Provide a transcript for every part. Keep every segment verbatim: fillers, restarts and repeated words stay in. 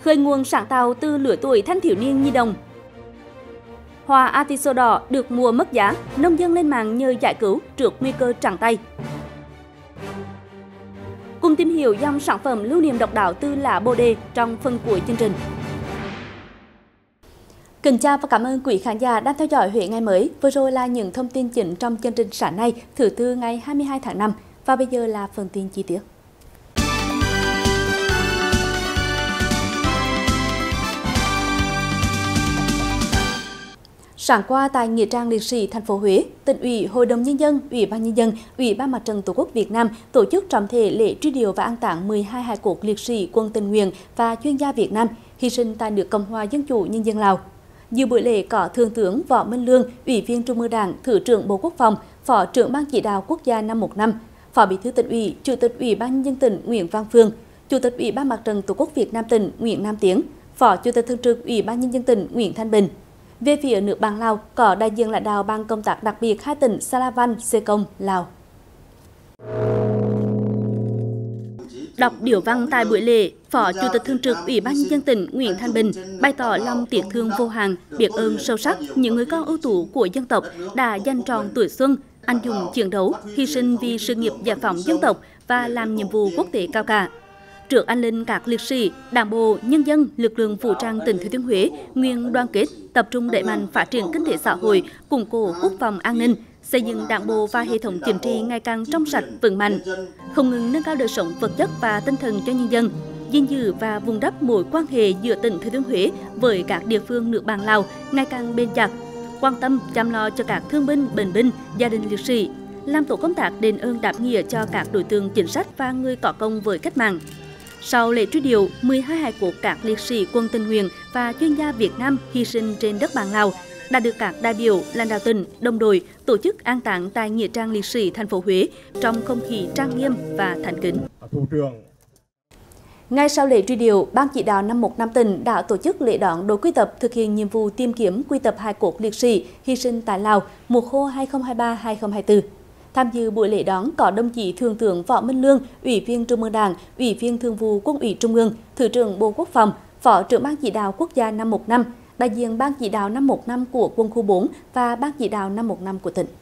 khơi nguồn sáng tạo từ lứa tuổi thanh thiếu niên nhi đồng. Hoa artiso đỏ được mùa mất giá, nông dân lên mạng nhờ giải cứu trước nguy cơ trắng tay. Cùng tìm hiểu dòng sản phẩm lưu niệm độc đáo từ lá bồ đề trong phần cuối chương trình. Kính chào và cảm ơn quý khán giả đang theo dõi Huế ngày mới. Vừa rồi là những thông tin chính trong chương trình sáng nay, thứ tư ngày hai mươi hai tháng năm. Và bây giờ là phần tin chi tiết. Sáng qua tại nghĩa trang liệt sĩ thành phố Huế, Tỉnh ủy, Hội đồng nhân dân, Ủy ban nhân dân, Ủy ban Mặt trận Tổ quốc Việt Nam tổ chức trọng thể lễ truy điệu và an táng mười hai hài cốt liệt sĩ quân tình nguyện và chuyên gia Việt Nam hy sinh tại nước Cộng hòa Dân chủ Nhân dân Lào. Dự buổi lễ có Thượng tướng Võ Minh Lương, Ủy viên Trung ương Đảng, Thứ trưởng Bộ Quốc phòng, Phó trưởng Ban chỉ đạo quốc gia năm một năm, Phó Bí thư Tỉnh ủy, Chủ tịch Ủy ban nhân dân tỉnh Nguyễn Văn Phương, Chủ tịch Ủy ban Mặt trận Tổ quốc Việt Nam tỉnh Nguyễn Nam Tiến, Phó Chủ tịch Thường trực Ủy ban nhân dân tỉnh Nguyễn Thanh Bình. Về phía nước bạn Lào, có đại diện lãnh đạo ban công tác đặc biệt hai tỉnh Salavan, Sê Công, Lào. Đọc điếu văn tại buổi lễ, Phó Chủ tịch Thường trực Ủy ban nhân dân tỉnh Nguyễn Thanh Bình bày tỏ lòng tiếc thương vô hạn, biết ơn sâu sắc những người con ưu tú của dân tộc đã dành trọn tuổi xuân, anh dũng chiến đấu, hy sinh vì sự nghiệp giải phóng dân tộc và làm nhiệm vụ quốc tế cao cả. Trước anh linh các liệt sĩ, Đảng bộ, nhân dân, lực lượng vũ trang tỉnh Thừa Thiên Huế nguyện đoàn kết, tập trung đẩy mạnh phát triển kinh tế xã hội, củng cố quốc phòng an ninh, xây dựng Đảng bộ và hệ thống chính trị ngày càng trong sạch vững mạnh, không ngừng nâng cao đời sống vật chất và tinh thần cho nhân dân, gìn giữ và vun đắp mối quan hệ giữa tỉnh Thừa Thiên Huế với các địa phương nước bạn Lào ngày càng bền chặt, quan tâm chăm lo cho các thương binh, bệnh binh, gia đình liệt sĩ, làm tổ công tác đền ơn đáp nghĩa cho các đối tượng chính sách và người có công với cách mạng. Sau lễ truy điệu, mười hai hài cốt các liệt sĩ quân tình nguyện và chuyên gia Việt Nam hy sinh trên đất bạn Lào đã được các đại biểu, lãnh đạo tỉnh, đồng đội tổ chức an táng tại nghĩa trang liệt sĩ thành phố Huế trong không khí trang nghiêm và thành kính. Ngay sau lễ truy điệu, Ban chỉ đạo năm một năm tỉnh đã tổ chức lễ đón đội quy tập thực hiện nhiệm vụ tìm kiếm quy tập hài cốt liệt sĩ hy sinh tại Lào mùa khô hai không hai ba hai không hai tư. Tham dự buổi lễ đón có đồng chí Thượng tướng Võ Minh Lương, Ủy viên Trung ương Đảng, Ủy viên Thường vụ Quân ủy Trung ương, Thứ trưởng Bộ Quốc phòng, Phó trưởng Ban chỉ đạo quốc gia năm một năm, đại diện Ban chỉ đạo năm một năm của Quân khu bốn và Ban chỉ đạo năm một năm của tỉnh.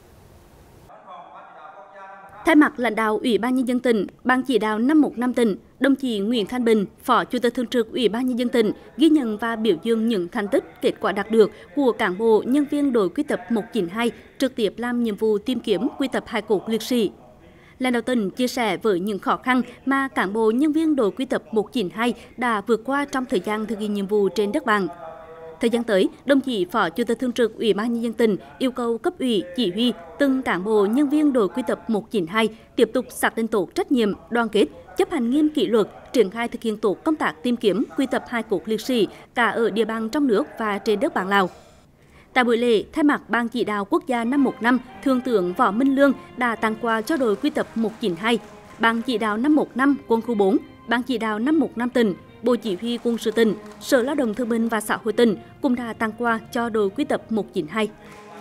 Thay mặt lãnh đạo Ủy ban nhân dân tỉnh, Ban chỉ đạo năm một năm tỉnh, đồng chí Nguyễn Thanh Bình, Phó Chủ tịch Thường trực Ủy ban nhân dân tỉnh ghi nhận và biểu dương những thành tích, kết quả đạt được của cán bộ, nhân viên đội quy tập một chín hai trực tiếp làm nhiệm vụ tìm kiếm quy tập hài cốt liệt sĩ. Lãnh đạo tỉnh chia sẻ với những khó khăn mà cán bộ, nhân viên đội quy tập một chín hai đã vượt qua trong thời gian thực hiện nhiệm vụ trên đất bạn. Thời gian tới, đồng chí Phó Chủ tịch Thường trực Ủy ban nhân dân tỉnh yêu cầu cấp ủy, chỉ huy từng cán bộ, nhân viên đội quy tập một chín hai tiếp tục xác định tốt trách nhiệm, đoàn kết, chấp hành nghiêm kỷ luật, triển khai thực hiện tốt công tác tìm kiếm quy tập hài cốt liệt sĩ cả ở địa bàn trong nước và trên đất bạn Lào. Tại buổi lễ, thay mặt Ban chỉ đạo quốc gia năm một năm, Thượng tướng Võ Minh Lương đã tặng quà cho đội quy tập một chín hai, Ban chỉ đạo năm một năm Quân khu bốn, Ban chỉ đạo năm một năm tỉnh, Bộ Chỉ huy Quân sự tỉnh, Sở Lao động Thương binh và Xã hội tỉnh cũng đã tặng quà cho đội quy tập một chín hai.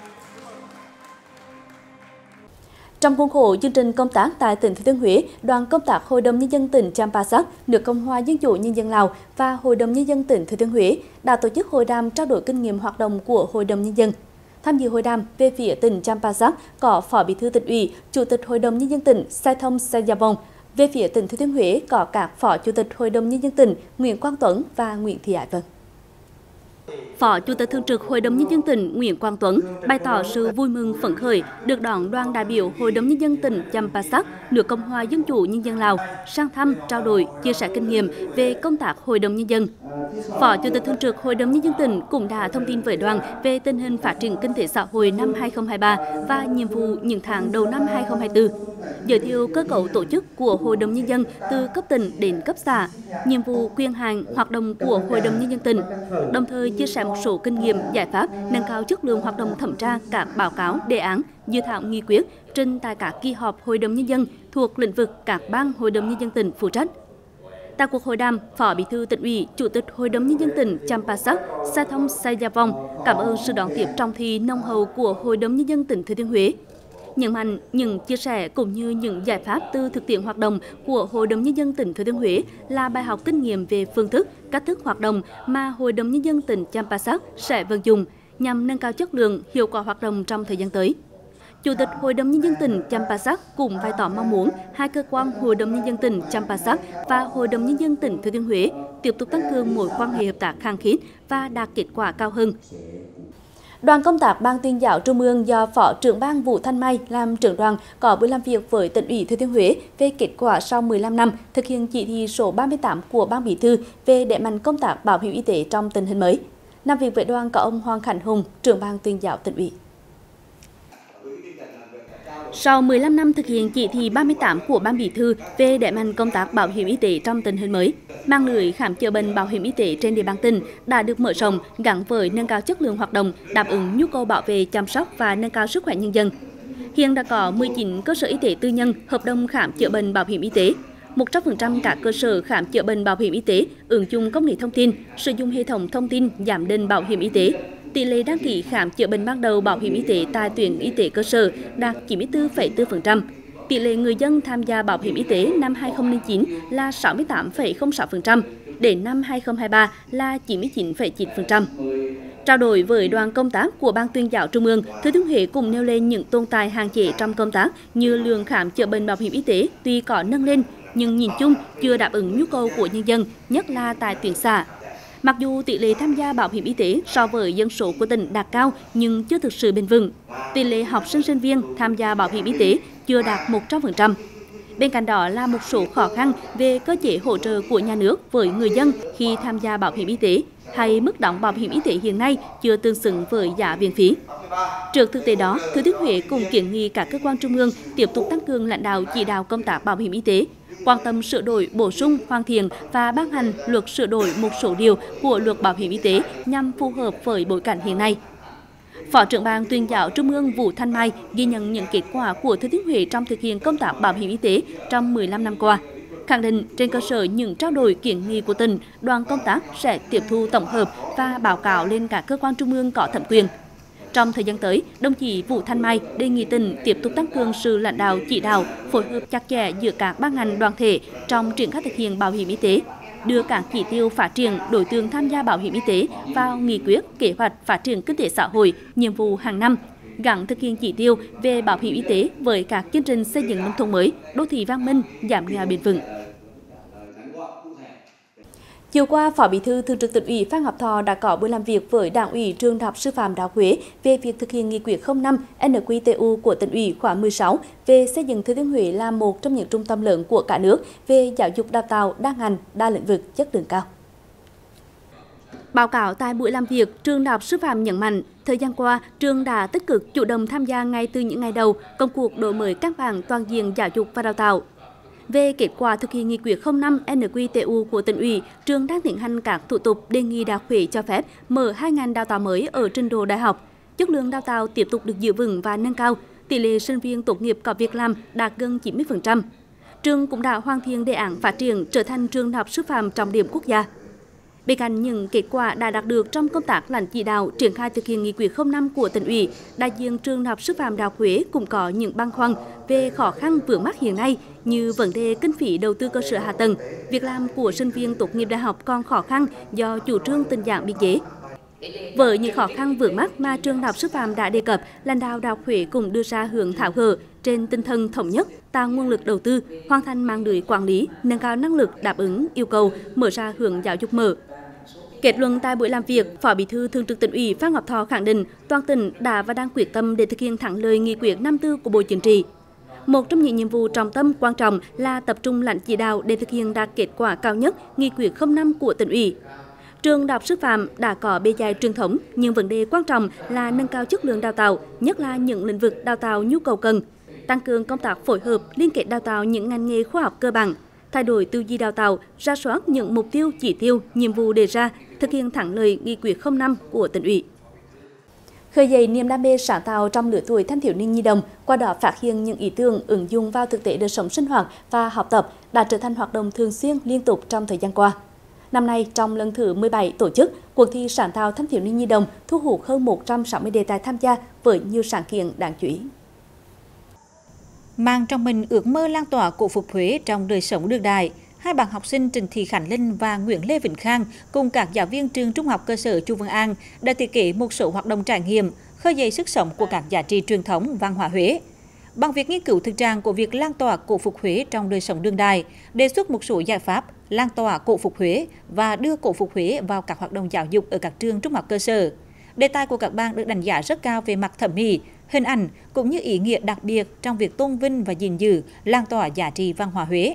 Trong khuôn khổ chương trình công tác tại tỉnh Thừa Thiên Huế, đoàn công tác Hội đồng nhân dân tỉnh Champasak, nước Cộng hòa Dân chủ Nhân dân Lào và Hội đồng nhân dân tỉnh Thừa Thiên Huế đã tổ chức hội đàm trao đổi kinh nghiệm hoạt động của Hội đồng nhân dân. Tham dự hội đàm về phía tỉnh Champasak có Phó Bí thư Tỉnh ủy, Chủ tịch Hội đồng nhân dân tỉnh Saithom Sayavong. Về phía tỉnh Thừa Thiên Huế có các Phó Chủ tịch Hội đồng nhân dân tỉnh Nguyễn Quang Tuấn và Nguyễn Thị Ái Vân. Phó Chủ tịch Thường trực Hội đồng nhân dân tỉnh Nguyễn Quang Tuấn bày tỏ sự vui mừng phấn khởi được đón đoàn đại biểu Hội đồng nhân dân tỉnh Champasak, nước Cộng hòa Dân chủ Nhân dân Lào sang thăm, trao đổi, chia sẻ kinh nghiệm về công tác Hội đồng nhân dân. Phó Chủ tịch Thường trực Hội đồng nhân dân tỉnh cũng đã thông tin với đoàn về tình hình phát triển kinh tế xã hội năm hai không hai ba và nhiệm vụ những tháng đầu năm hai không hai tư, giới thiệu cơ cấu tổ chức của Hội đồng nhân dân từ cấp tỉnh đến cấp xã, nhiệm vụ, quyền hạn, hoạt động của Hội đồng nhân dân tỉnh, đồng thời chia sẻ một số kinh nghiệm, giải pháp nâng cao chất lượng hoạt động thẩm tra các báo cáo, đề án, dự thảo nghị quyết trình tại các kỳ họp Hội đồng nhân dân thuộc lĩnh vực các ban Hội đồng nhân dân tỉnh phụ trách. Tại cuộc hội đàm, Phó Bí thư Tỉnh ủy, Chủ tịch Hội đồng nhân dân tỉnh Champasak, Saithom Sayavong cảm ơn sự đón tiếp trọng thị nồng hậu của Hội đồng nhân dân tỉnh Thừa Thiên Huế. nhấn mạnh những chia sẻ cũng như những giải pháp từ thực tiễn hoạt động của Hội đồng Nhân dân tỉnh Thừa Thiên Huế là bài học kinh nghiệm về phương thức, cách thức hoạt động mà Hội đồng Nhân dân tỉnh Champasak sẽ vận dụng nhằm nâng cao chất lượng, hiệu quả hoạt động trong thời gian tới. Chủ tịch Hội đồng Nhân dân tỉnh Champasak cũng bày tỏ mong muốn hai cơ quan Hội đồng Nhân dân tỉnh Champasak và Hội đồng Nhân dân tỉnh Thừa Thiên Huế tiếp tục tăng cường mối quan hệ hợp tác khăng khít và đạt kết quả cao hơn. Đoàn công tác Ban Tuyên giáo Trung ương do Phó trưởng Ban Vũ Thanh Mai làm trưởng đoàn có buổi làm việc với Tỉnh ủy Thừa Thiên Huế về kết quả sau mười lăm năm thực hiện chỉ thị số ba mươi tám của Ban Bí thư về đẩy mạnh công tác bảo hiểm y tế trong tình hình mới. Làm việc với đoàn có ông Hoàng Khánh Hùng, trưởng Ban Tuyên giáo Tỉnh ủy. Sau mười lăm năm thực hiện chỉ thị ba mươi tám của Ban Bí thư về đẩy mạnh công tác bảo hiểm y tế trong tình hình mới, mạng lưới khám chữa bệnh bảo hiểm y tế trên địa bàn tỉnh đã được mở rộng gắn với nâng cao chất lượng hoạt động, đáp ứng nhu cầu bảo vệ, chăm sóc và nâng cao sức khỏe nhân dân. Hiện đã có mười chín cơ sở y tế tư nhân hợp đồng khám chữa bệnh bảo hiểm y tế. một trăm phần trăm các cơ sở khám chữa bệnh bảo hiểm y tế ứng dụng công nghệ thông tin, sử dụng hệ thống thông tin giám định bảo hiểm y tế. Tỷ lệ đăng ký khám chữa bệnh ban đầu bảo hiểm y tế tại tuyến y tế cơ sở đạt chín mươi tư phẩy bốn phần trăm. Tỷ lệ người dân tham gia bảo hiểm y tế năm hai không không chín là sáu mươi tám phẩy không sáu phần trăm, đến năm hai không hai ba là chín mươi chín phẩy chín phần trăm. Trao đổi với đoàn công tác của Ban Tuyên giáo Trung ương, Thừa Thiên Huế cũng nêu lên những tồn tại hạn chế trong công tác như lượng khám chữa bệnh bảo hiểm y tế tuy có nâng lên nhưng nhìn chung chưa đáp ứng nhu cầu của nhân dân, nhất là tại tuyến xã. Mặc dù tỷ lệ tham gia bảo hiểm y tế so với dân số của tỉnh đạt cao nhưng chưa thực sự bền vững. Tỷ lệ học sinh sinh viên tham gia bảo hiểm y tế chưa đạt một trăm phần trăm. Bên cạnh đó là một số khó khăn về cơ chế hỗ trợ của nhà nước với người dân khi tham gia bảo hiểm y tế hay mức đóng bảo hiểm y tế hiện nay chưa tương xứng với giá viện phí. Trước thực tế đó, Thừa Thiên Huế cũng kiến nghị các cơ quan trung ương tiếp tục tăng cường lãnh đạo chỉ đạo công tác bảo hiểm y tế, quan tâm sửa đổi, bổ sung, hoàn thiện và ban hành luật sửa đổi một số điều của luật bảo hiểm y tế nhằm phù hợp với bối cảnh hiện nay. Phó trưởng Ban Tuyên giáo Trung ương Vũ Thanh Mai ghi nhận những kết quả của Thừa Thiên Huế trong thực hiện công tác bảo hiểm y tế trong mười lăm năm qua. Khẳng định trên cơ sở những trao đổi kiến nghị của tỉnh, đoàn công tác sẽ tiếp thu tổng hợp và báo cáo lên các cơ quan trung ương có thẩm quyền. Trong thời gian tới, đồng chí Vũ Thanh Mai đề nghị tỉnh tiếp tục tăng cường sự lãnh đạo chỉ đạo, phối hợp chặt chẽ giữa các ban ngành đoàn thể trong triển khai thực hiện bảo hiểm y tế, đưa các chỉ tiêu phát triển đối tượng tham gia bảo hiểm y tế vào nghị quyết, kế hoạch phát triển kinh tế xã hội, nhiệm vụ hàng năm, gắn thực hiện chỉ tiêu về bảo hiểm y tế với các chương trình xây dựng nông thôn mới, đô thị văn minh, giảm nghèo bền vững. Chiều qua, Phó Bí thư Thường trực Tỉnh ủy Phan Ngọc Thọ đã có buổi làm việc với Đảng ủy Trường Đại học Sư phạm Đại học Huế về việc thực hiện nghị quyết không năm N Q T U của Tỉnh ủy khóa mười sáu về xây dựng Thừa Thiên Huế là một trong những trung tâm lớn của cả nước về giáo dục đào tạo đa ngành, đa lĩnh vực, chất lượng cao. Báo cáo tại buổi làm việc, Trường Đại học Sư phạm nhấn mạnh, thời gian qua, trường đã tích cực chủ động tham gia ngay từ những ngày đầu công cuộc đổi mới căn bản toàn diện giáo dục và đào tạo. Về kết quả thực hiện nghị quyết không năm N Q T U của Tỉnh ủy, trường đang tiến hành các thủ tục đề nghị Đại học Huế cho phép mở hai ngành đào tạo mới ở trình độ đại học. Chất lượng đào tạo tiếp tục được giữ vững và nâng cao, tỷ lệ sinh viên tốt nghiệp có việc làm đạt gần chín mươi phần trăm. Trường cũng đã hoàn thiện đề án phát triển trở thành trường đại học sư phạm trọng điểm quốc gia. Bên cạnh những kết quả đã đạt được trong công tác lãnh chỉ đạo triển khai thực hiện nghị quyết không năm của Tỉnh ủy, đại diện trường Đại học Sư phạm Đại học Huế cũng có những băn khoăn về khó khăn vướng mắc hiện nay như vấn đề kinh phí đầu tư cơ sở hạ tầng, việc làm của sinh viên tốt nghiệp đại học còn khó khăn do chủ trương tinh giản biên chế. Với những khó khăn vướng mắc mà trường Đại học Sư phạm đã đề cập, lãnh đạo Đại học Huế cũng đưa ra hướng tháo gỡ trên tinh thần thống nhất, tạo nguồn lực đầu tư, hoàn thành mạng lưới quản lý, nâng cao năng lực đáp ứng yêu cầu, mở ra hướng giáo dục mở. Kết luận tại buổi làm việc, Phó Bí thư Thường trực Tỉnh ủy Phan Ngọc Thọ khẳng định toàn tỉnh đã và đang quyết tâm để thực hiện thắng lợi nghị quyết năm tư của Bộ Chính trị. Một trong những nhiệm vụ trọng tâm quan trọng là tập trung lãnh chỉ đạo để thực hiện đạt kết quả cao nhất nghị quyết không năm của Tỉnh ủy. Trường Đại học Sư phạm đã có bề dày truyền thống, nhưng vấn đề quan trọng là nâng cao chất lượng đào tạo, nhất là những lĩnh vực đào tạo nhu cầu cần, tăng cường công tác phối hợp, liên kết đào tạo những ngành nghề khoa học cơ bản, thay đổi tư duy đào tạo, rà soát những mục tiêu, chỉ tiêu, nhiệm vụ đề ra, thực hiện thắng lợi nghị quyết không năm của Tỉnh ủy. Khơi dậy niềm đam mê sáng tạo trong lứa tuổi thanh thiếu niên nhi đồng, qua đó phát hiện những ý tưởng ứng dụng vào thực tế đời sống sinh hoạt và học tập đã trở thành hoạt động thường xuyên liên tục trong thời gian qua. Năm nay, trong lần thứ mười bảy tổ chức, cuộc thi sáng tạo thanh thiếu niên nhi đồng thu hút hơn một trăm sáu mươi đề tài tham gia với nhiều sáng kiến đáng chú ý. Mang trong mình ước mơ lan tỏa cổ phục Huế trong đời sống đương đại, hai bạn học sinh Trịnh Thị Khánh Linh và Nguyễn Lê Vĩnh Khang cùng các giáo viên trường Trung học cơ sở Chu Văn An đã thiết kế một số hoạt động trải nghiệm, khơi dậy sức sống của các giá trị truyền thống văn hóa Huế. Bằng việc nghiên cứu thực trạng của việc lan tỏa cổ phục Huế trong đời sống đương đại, đề xuất một số giải pháp lan tỏa cổ phục Huế và đưa cổ phục Huế vào các hoạt động giáo dục ở các trường trung học cơ sở. Đề tài của các bạn được đánh giá rất cao về mặt thẩm mỹ, hình ảnh cũng như ý nghĩa đặc biệt trong việc tôn vinh và gìn giữ, lan tỏa giá trị văn hóa Huế.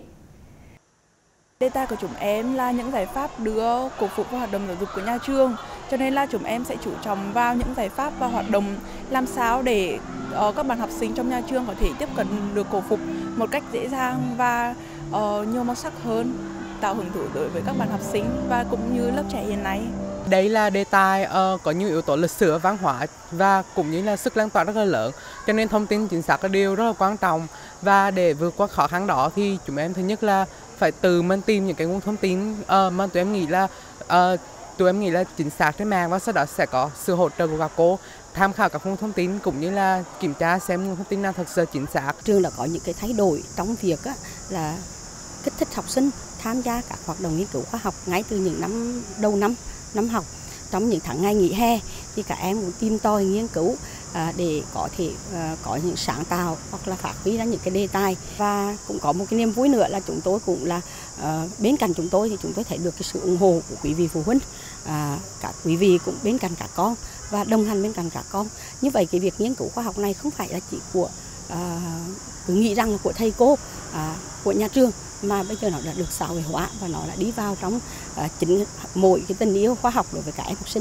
Đề tài của chúng em là những giải pháp đưa cổ phục vào hoạt động giáo dục của nhà trường, cho nên là chúng em sẽ chú trọng vào những giải pháp và hoạt động làm sao để uh, các bạn học sinh trong nhà trường có thể tiếp cận được cổ phục một cách dễ dàng và uh, nhiều màu sắc hơn, tạo hứng thú đối với các bạn học sinh và cũng như lớp trẻ hiện nay. Đây là đề tài uh, có nhiều yếu tố lịch sử và văn hóa và cũng như là sức lan tỏa rất là lớn, cho nên thông tin chính xác là điều rất là quan trọng. Và để vượt qua khó khăn đó thì chúng em thứ nhất là phải tự mình tìm những cái nguồn thông tin uh, mà tụi em nghĩ là uh, tụi em nghĩ là chính xác trên mạng, và sau đó sẽ có sự hỗ trợ của các cô tham khảo các nguồn thông tin cũng như là kiểm tra xem nguồn thông tin nào thật sự chính xác. Trường đã có những cái thay đổi trong việc á, là kích thích học sinh tham gia các hoạt động nghiên cứu khoa học ngay từ những năm đầu năm năm học. Trong những tháng ngày nghỉ hè thì các em cũng tìm tòi nghiên cứu à, để có thể à, có những sáng tạo hoặc là phát huy ra những cái đề tài. Và cũng có một cái niềm vui nữa là chúng tôi cũng là à, bên cạnh chúng tôi thì chúng tôi thấy được cái sự ủng hộ của quý vị phụ huynh, à, các quý vị cũng bên cạnh các con và đồng hành bên cạnh các con. Như vậy cái việc nghiên cứu khoa học này không phải là chỉ của à, cứ nghĩ rằng là của thầy cô, à, của nhà trường, mà bây giờ nó đã được xã hội hóa và nó đã đi vào trong uh, chính mỗi cái tình yêu khoa học đối với các em học sinh.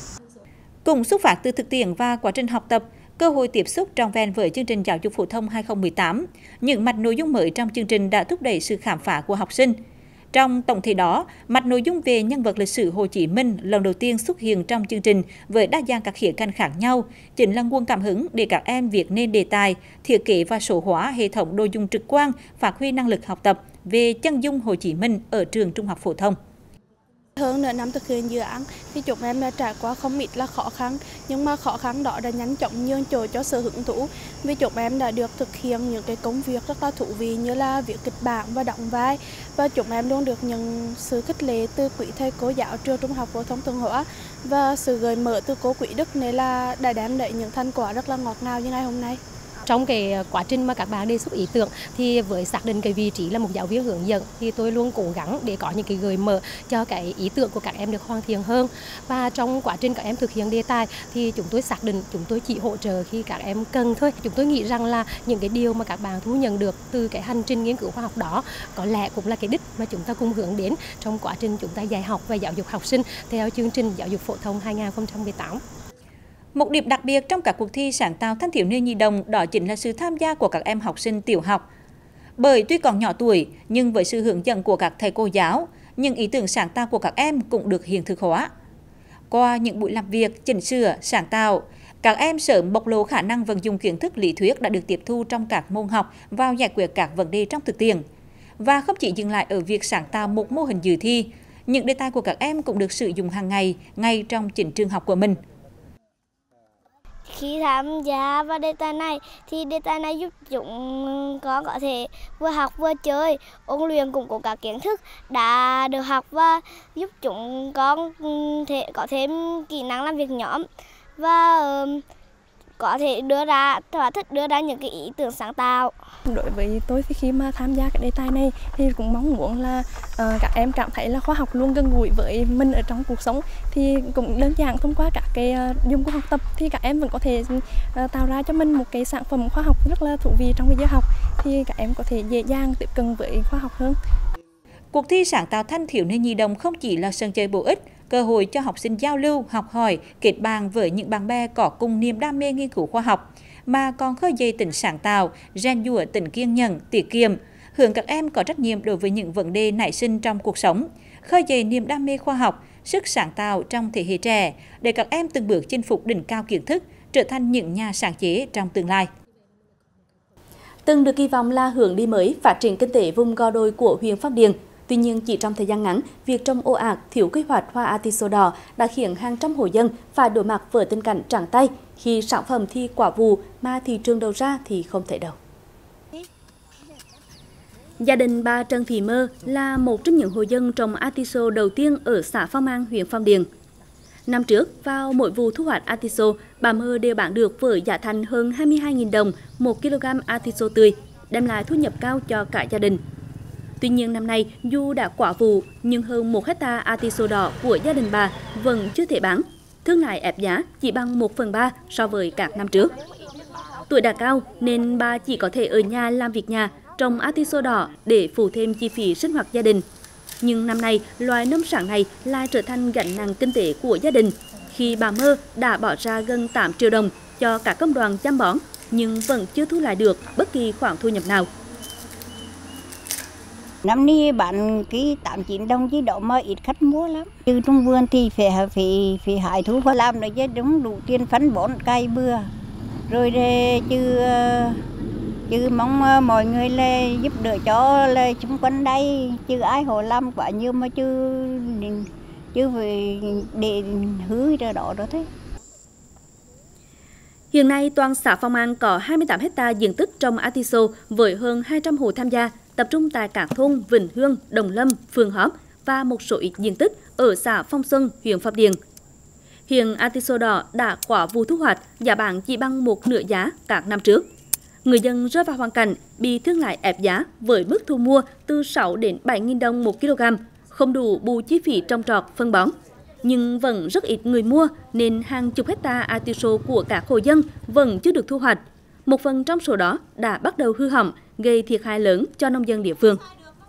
Cùng xuất phát từ thực tiễn và quá trình học tập, cơ hội tiếp xúc trọn vẹn với chương trình giáo dục phổ thông hai không một tám, những mạch nội dung mới trong chương trình đã thúc đẩy sự khám phá của học sinh. Trong tổng thể đó, mạch nội dung về nhân vật lịch sử Hồ Chí Minh lần đầu tiên xuất hiện trong chương trình với đa dạng các khía cạnh khác nhau, chính là nguồn cảm hứng để các em viết nên đề tài, thiết kế và số hóa hệ thống đồ dùng trực quan, phát huy năng lực học tập về chân dung Hồ Chí Minh ở trường trung học phổ thông. Hơn nửa năm thực hiện dự án thì chúng em đã trải qua không ít là khó khăn, nhưng mà khó khăn đó đã nhanh chóng nhường chỗ cho sự hứng thú, vì chúng em đã được thực hiện những cái công việc rất là thú vị như là viết kịch bản và đóng vai, và chúng em luôn được nhận sự khích lệ từ quý thầy cô giáo trường trung học phổ thông Thuận Hóa và sự gợi mở từ cô Quý Đức, nên là đã đem lại những thành quả rất là ngọt ngào như ngày hôm nay. Trong cái quá trình mà các bạn đề xuất ý tưởng thì với xác định cái vị trí là một giáo viên hướng dẫn thì tôi luôn cố gắng để có những cái gợi mở cho cái ý tưởng của các em được hoàn thiện hơn. Và trong quá trình các em thực hiện đề tài thì chúng tôi xác định chúng tôi chỉ hỗ trợ khi các em cần thôi. Chúng tôi nghĩ rằng là những cái điều mà các bạn thu nhận được từ cái hành trình nghiên cứu khoa học đó có lẽ cũng là cái đích mà chúng ta cùng hướng đến trong quá trình chúng ta dạy học và giáo dục học sinh theo chương trình giáo dục phổ thông hai không một tám. Một điểm đặc biệt trong các cuộc thi sáng tạo thanh thiếu niên nhi đồng đó chính là sự tham gia của các em học sinh tiểu học. Bởi tuy còn nhỏ tuổi, nhưng với sự hướng dẫn của các thầy cô giáo, những ý tưởng sáng tạo của các em cũng được hiện thực hóa. Qua những buổi làm việc, chỉnh sửa, sáng tạo, các em sớm bộc lộ khả năng vận dụng kiến thức lý thuyết đã được tiếp thu trong các môn học vào giải quyết các vấn đề trong thực tiễn. Và không chỉ dừng lại ở việc sáng tạo một mô hình dự thi, những đề tài của các em cũng được sử dụng hàng ngày, ngay trong chính trường học của mình. Khi tham gia vào đề tài này thì đề tài này giúp chúng con có thể vừa học vừa chơi, ôn luyện củng cố các kiến thức đã được học và giúp chúng con thể có thêm kỹ năng làm việc nhóm và có thể đưa ra thỏa thích đưa ra những cái ý tưởng sáng tạo. Đối với tôi thì khi mà tham gia cái đề tài này thì cũng mong muốn là uh, các em cảm thấy là khoa học luôn gần gũi với mình ở trong cuộc sống, thì cũng đơn giản thông qua các cái uh, dụng cụ học tập thì các em vẫn có thể uh, tạo ra cho mình một cái sản phẩm khoa học rất là thú vị trong cái giờ học, thì các em có thể dễ dàng tiếp cận với khoa học hơn. Cuộc thi sáng tạo thanh thiếu niên nhi đồng không chỉ là sân chơi bổ ích, cơ hội cho học sinh giao lưu, học hỏi, kết bạn với những bạn bè có cùng niềm đam mê nghiên cứu khoa học, mà còn khơi dậy tính sáng tạo, rèn giũa tính kiên nhẫn, tiết kiệm, hướng các em có trách nhiệm đối với những vấn đề nảy sinh trong cuộc sống, khơi dậy niềm đam mê khoa học, sức sáng tạo trong thế hệ trẻ, để các em từng bước chinh phục đỉnh cao kiến thức, trở thành những nhà sáng chế trong tương lai. Từng được kỳ vọng là hướng đi mới phát triển kinh tế vùng Gò Đồi của huyện Phong Điền. Tuy nhiên, chỉ trong thời gian ngắn, việc trồng ồ ạt, thiếu quy hoạch hoa artiso đỏ đã khiến hàng trăm hộ dân phải đối mặt với tình cảnh trắng tay khi sản phẩm thì quả vụ mà thị trường đầu ra thì không thể đâu. Gia đình bà Trần Thị Mơ là một trong những hộ dân trồng atiso đầu tiên ở xã Phong An, huyện Phong Điền. Năm trước, vào mỗi vụ thu hoạch atiso, bà Mơ đều bán được với giá thành hơn hai mươi hai nghìn đồng một ki lô gam atiso tươi, đem lại thu nhập cao cho cả gia đình. Tuy nhiên năm nay, dù đã quả vụ, nhưng hơn một hecta atiso đỏ của gia đình bà vẫn chưa thể bán. Thương lái ép giá chỉ bằng một phần ba so với các năm trước. Tuổi đã cao nên bà chỉ có thể ở nhà làm việc nhà, trồng atiso đỏ để phụ thêm chi phí sinh hoạt gia đình. Nhưng năm nay, loài nông sản này lại trở thành gánh nặng kinh tế của gia đình khi bà Mơ đã bỏ ra gần tám triệu đồng cho cả công đoàn chăm bón, nhưng vẫn chưa thu lại được bất kỳ khoản thu nhập nào. Năm nay bán cái tám chín đồng chứ đó mà ít khách mua lắm. Chứ trong vườn thì phải phải phải hái thu và làm được chứ đúng đủ tiền phân bón cày bừa. Rồi để chứ chứ mong mọi người là giúp đỡ cho là xung quanh đây, chứ ai họ làm quá nhiều mà chứ chứ về để hứa cho đó đó thế. Hiện nay toàn xã Phong An có hai mươi tám hecta diện tích trồng atiso với hơn hai trăm hộ tham gia, tập trung tại các thôn Vĩnh Hương, Đồng Lâm, Phường Hóp và một số ít diện tích ở xã Phong Xuân, huyện Phong Điền. Hiện atiso đỏ đã quả vụ thu hoạch, giá bán chỉ bằng một nửa giá các năm trước. Người dân rơi vào hoàn cảnh bị thương lái ép giá với mức thu mua từ sáu đến bảy nghìn đồng một ki lô gam, không đủ bù chi phí trồng trọt, phân bón. Nhưng vẫn rất ít người mua nên hàng chục hecta atiso của các hộ dân vẫn chưa được thu hoạch. Một phần trong số đó đã bắt đầu hư hỏng, gây thiệt hại lớn cho nông dân địa phương.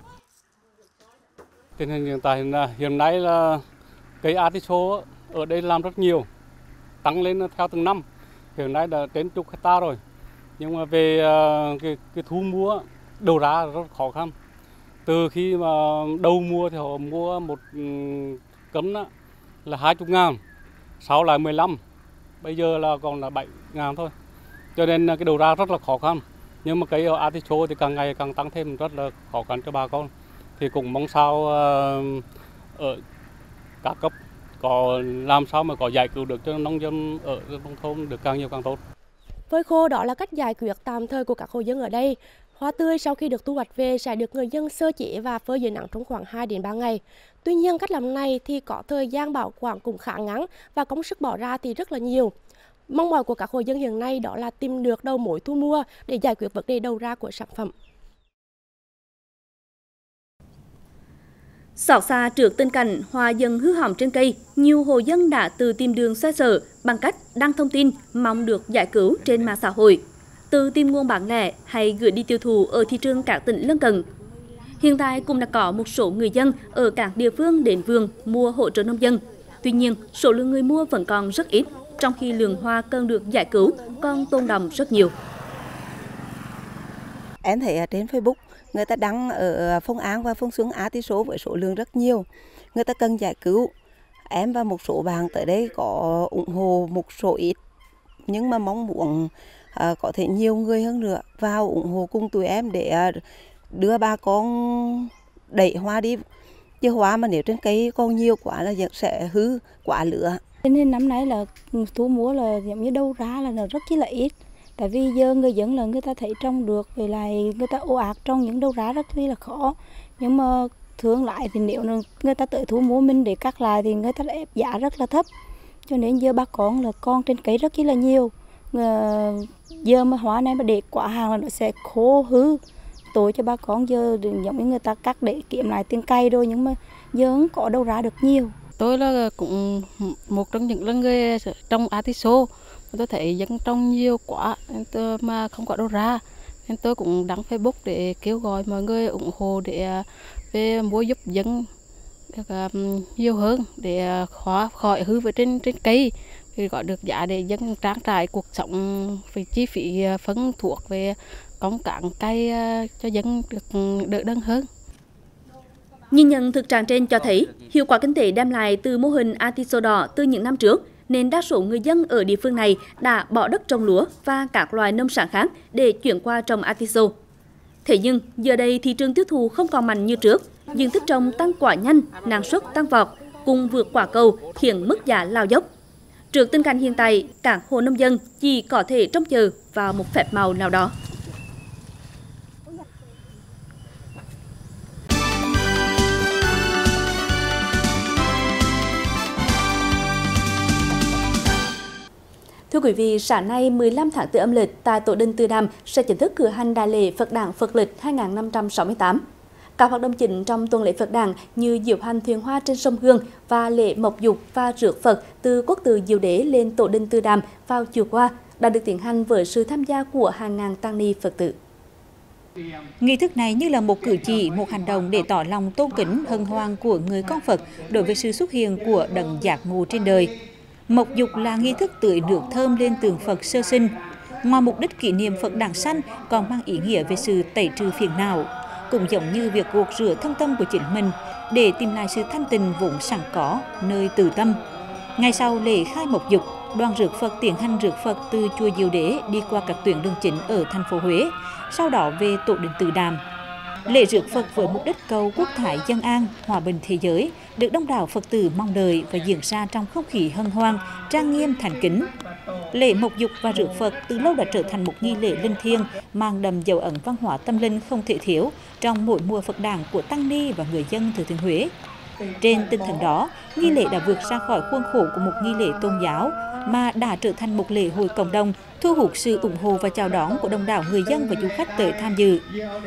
Tình hình hiện tại hiện nay là cây atiso ở đây làm rất nhiều, tăng lên theo từng năm. Hiện nay đã đến chục hecta rồi. Nhưng mà về cái, cái thu mua đầu ra rất khó khăn. Từ khi mà đầu mua thì họ mua một cấm đó là hai mươi ngàn, sau là mười lăm, bây giờ là còn là bảy ngàn thôi. Cho nên cái đầu ra rất là khó khăn. Nhưng mà cái atiso thì càng ngày càng tăng thêm, rất là khó khăn cho bà con. Thì cũng mong sao ở các cấp có làm sao mà có giải cứu được cho nông dân ở nông thôn được càng nhiều càng tốt. Phơi khô đó là cách giải quyết tạm thời của các hộ dân ở đây. Hoa tươi sau khi được thu hoạch về sẽ được người dân sơ chế và phơi dưới nắng trong khoảng hai đến ba ngày. Tuy nhiên cách làm này thì có thời gian bảo quản cũng khá ngắn và công sức bỏ ra thì rất là nhiều. Mong mỏi của các hộ dân hiện nay đó là tìm được đầu mối thu mua để giải quyết vấn đề đầu ra của sản phẩm. Xót xa trước tình cảnh hoa dần hư hỏng trên cây, nhiều hộ dân đã tự tìm đường xoay sở bằng cách đăng thông tin mong được giải cứu trên mạng xã hội, tự tìm nguồn bán lẻ hay gửi đi tiêu thụ ở thị trường các tỉnh lân cận. Hiện tại cũng đã có một số người dân ở các địa phương đến vườn mua hỗ trợ nông dân. Tuy nhiên, số lượng người mua vẫn còn rất ít, trong khi lượng hoa cần được giải cứu còn tồn đọng rất nhiều. Em thấy ở trên Facebook người ta đăng ở Phong An và Phong Xuân atiso với số lượng rất nhiều. Người ta cần giải cứu. Em và một số bạn tới đây có ủng hộ một số ít, nhưng mà mong muốn à, có thể nhiều người hơn nữa vào ủng hộ cùng tụi em để à, đưa bà con đẩy hoa đi. Chứ hoa mà nếu trên cây còn nhiều quá là sẽ hư quả lửa. Nên năm nay là thu mua là giống như đâu ra là rất chỉ là ít. Tại vì giờ người dân là người ta thấy trồng được, về lại người ta ồ ạt trong những đâu ra rất là khó. Nhưng mà thương lại thì nếu người ta tự thu mua mình để cắt lại thì người ta ép giá rất là thấp. Cho nên giờ bà con là con trên cây rất là nhiều. Giờ mà hoa này mà để quả hàng là nó sẽ khô hư. Tối cho bà con giờ giống như người ta cắt để kiếm lại tiền cây thôi, nhưng mà giờ không có đâu ra được nhiều. Tôi là cũng một trong những người trồng atiso. Tôi thấy dân trồng nhiều quá mà không có đâu ra, nên tôi cũng đăng Facebook để kêu gọi mọi người ủng hộ để về mua giúp dân được nhiều hơn để khỏi khỏi hư với trên trên cây, thì có được giá để dân trang trải cuộc sống, về chi phí phân thuốc về công cán cây cho dân được đỡ đần hơn. Nhìn nhận thực trạng trên cho thấy hiệu quả kinh tế đem lại từ mô hình atiso đỏ từ những năm trước, nên đa số người dân ở địa phương này đã bỏ đất trồng lúa và các loài nông sản khác để chuyển qua trồng atiso. Thế nhưng giờ đây thị trường tiêu thụ không còn mạnh như trước, diện tích trồng tăng quá nhanh, năng suất tăng vọt, cùng vượt quả cầu khiến mức giá lao dốc. Trước tình cảnh hiện tại, các hộ nông dân chỉ có thể trông chờ vào một phép màu nào đó. Thưa quý vị, sáng nay mười lăm tháng tư âm lịch tại Tổ đình Từ Đàm sẽ chính thức cử hành đại lễ Phật đản Phật lịch hai nghìn không trăm sáu mươi tám. Các hoạt động chính trong tuần lễ Phật đản như diễu hành thuyền hoa trên sông Hương và lễ mộc dục và rước Phật từ quốc tử Diệu Đế lên Tổ đình Từ Đàm vào chiều qua đã được tiến hành với sự tham gia của hàng ngàn tăng ni Phật tử. Nghi thức này như là một cử chỉ, một hành động để tỏ lòng tôn kính hân hoan của người con Phật đối với sự xuất hiện của đấng giác ngộ trên đời. Mộc dục là nghi thức tưới nước thơm lên tượng Phật sơ sinh. Ngoài mục đích kỷ niệm Phật đản sanh còn mang ý nghĩa về sự tẩy trừ phiền não, cũng giống như việc gột rửa thân tâm của chính mình để tìm lại sự thanh tịnh vốn sẵn có nơi từ tâm. Ngày sau lễ khai mộc dục, đoàn rước Phật tiến hành rước Phật từ chùa Diệu Đế đi qua các tuyến đường chính ở thành phố Huế, sau đó về Tổ đình Từ Đàm. Lễ rước Phật với mục đích cầu quốc thái dân an, hòa bình thế giới được đông đảo Phật tử mong đợi và diễn ra trong không khí hân hoan, trang nghiêm thành kính. Lễ mộc dục và rước Phật từ lâu đã trở thành một nghi lễ linh thiêng, mang đậm dấu ấn văn hóa tâm linh không thể thiếu trong mỗi mùa Phật đản của tăng ni và người dân Thừa Thiên Huế. Trên tinh thần đó, nghi lễ đã vượt ra khỏi khuôn khổ của một nghi lễ tôn giáo mà đã trở thành một lễ hội cộng đồng, thu hút sự ủng hộ và chào đón của đông đảo người dân và du khách tới tham dự.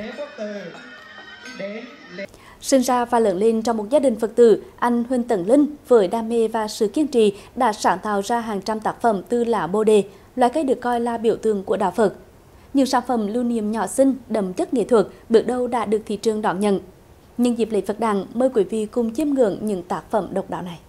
Sinh ra và lớn lên trong một gia đình Phật tử, anh Huỳnh Tấn Linh với đam mê và sự kiên trì đã sáng tạo ra hàng trăm tác phẩm từ lá Bồ đề, loài cây được coi là biểu tượng của đạo Phật. Những sản phẩm lưu niệm nhỏ xinh, đậm chất nghệ thuật bước đầu đã được thị trường đón nhận. Nhân dịp lễ Phật đản, mời quý vị cùng chiêm ngưỡng những tác phẩm độc đáo này.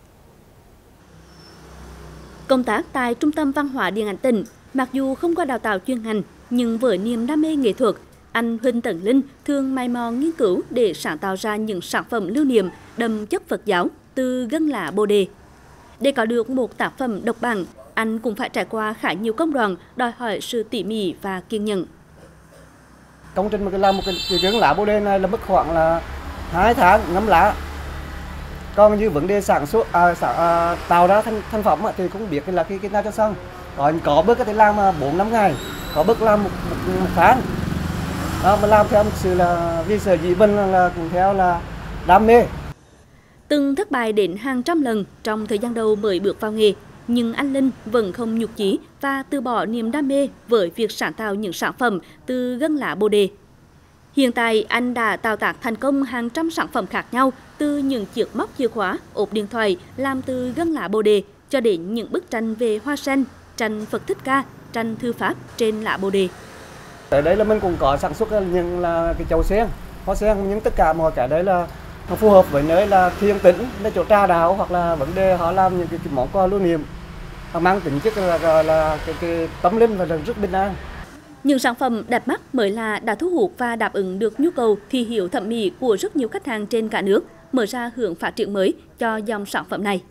Công tác tại Trung tâm Văn hóa Điện ảnh tỉnh, mặc dù không có đào tạo chuyên ngành, nhưng với niềm đam mê nghệ thuật, anh Huỳnh Tấn Linh thường mày mò nghiên cứu để sáng tạo ra những sản phẩm lưu niệm đậm chất Phật giáo từ gân lá Bồ đề. Để có được một tác phẩm độc bản, anh cũng phải trải qua khá nhiều công đoạn, đòi hỏi sự tỉ mỉ và kiên nhẫn. Công trình mà làm một cái, cái gân lá Bồ đề này là mất khoảng là hai tháng ngâm lá. Còn như vấn đề sản xuất à, sản, à, tạo ra thành thành phẩm thì cũng biết là cái cái nào cho xong. Có có bước có thể làm bốn năm ngày, có bước làm một, một, một tháng. Đó, mà làm theo một sự là vì sở dĩ mình là, là cũng theo là đam mê. Từng thất bại đến hàng trăm lần trong thời gian đầu mới bước vào nghề, nhưng anh Linh vẫn không nhụt chí và từ bỏ niềm đam mê với việc sáng tạo những sản phẩm từ gân lá Bồ đề. Hiện tại, anh đã tạo tác thành công hàng trăm sản phẩm khác nhau, từ những chiếc móc chìa khóa, ốp điện thoại làm từ gân lá Bồ đề cho đến những bức tranh về hoa sen, tranh Phật Thích Ca, tranh thư pháp trên lá Bồ đề. Tại đây là mình cũng có sản xuất những là cái chậu sen, hoa sen, nhưng tất cả mọi cái đấy là nó phù hợp với nơi là thiền tĩnh, nơi chỗ trà đạo hoặc là vấn đề họ làm những cái, cái món quà lưu niệm, họ mang tính chất là, là, là cái, cái tâm linh và rất bình an. Những sản phẩm đẹp mắt mới là đã thu hút và đáp ứng được nhu cầu thị hiếu thẩm mỹ của rất nhiều khách hàng trên cả nước, mở ra hướng phát triển mới cho dòng sản phẩm này.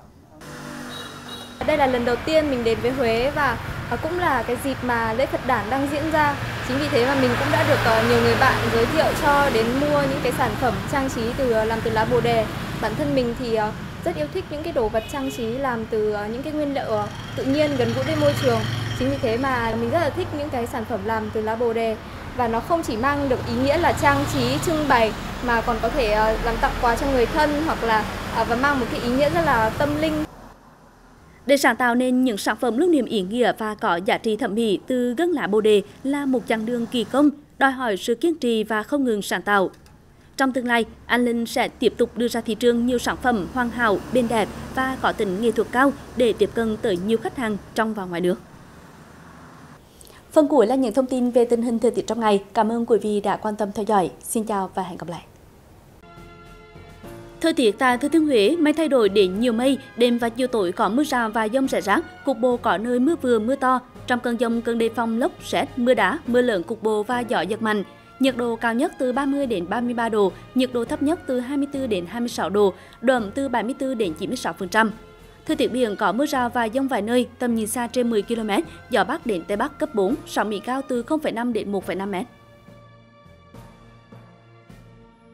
Đây là lần đầu tiên mình đến với Huế và cũng là cái dịp mà lễ Phật đản đang diễn ra. Chính vì thế mà mình cũng đã được nhiều người bạn giới thiệu cho đến mua những cái sản phẩm trang trí từ làm từ lá Bồ đề. Bản thân mình thì rất yêu thích những cái đồ vật trang trí làm từ những cái nguyên liệu tự nhiên gần gũi với môi trường. Chính vì thế mà mình rất là thích những cái sản phẩm làm từ lá Bồ đề. Và nó không chỉ mang được ý nghĩa là trang trí, trưng bày mà còn có thể làm tặng quà cho người thân hoặc là và mang một cái ý nghĩa rất là tâm linh. Để sáng tạo nên những sản phẩm lưu niệm ý nghĩa và có giá trị thẩm mỹ từ gân lá Bồ đề là một chặng đường kỳ công, đòi hỏi sự kiên trì và không ngừng sáng tạo. Trong tương lai, anh Linh sẽ tiếp tục đưa ra thị trường nhiều sản phẩm hoàn hảo, bền đẹp và có tính nghệ thuật cao để tiếp cận tới nhiều khách hàng trong và ngoài nước. Phần cuối là những thông tin về tình hình thời tiết trong ngày. Cảm ơn quý vị đã quan tâm theo dõi. Xin chào và hẹn gặp lại. Thời tiết tại Thừa Thiên Huế mây thay đổi đến nhiều mây, đêm và chiều tối có mưa rào và dông rải rác, cục bộ có nơi mưa vừa mưa to. Trong cơn dông cần đề phòng lốc, sét, mưa đá, mưa lớn cục bộ và gió giật mạnh. Nhiệt độ cao nhất từ ba mươi đến ba mươi ba độ, nhiệt độ thấp nhất từ hai mươi tư đến hai mươi sáu độ, độ ẩm từ bảy mươi tư đến chín mươi sáu phần trăm. Thời tiết biển có mưa rào và dông vài nơi, tầm nhìn xa trên mười ki lô mét, gió bắc đến tây bắc cấp bốn, sóng biển cao từ không phẩy năm đến một phẩy năm mét.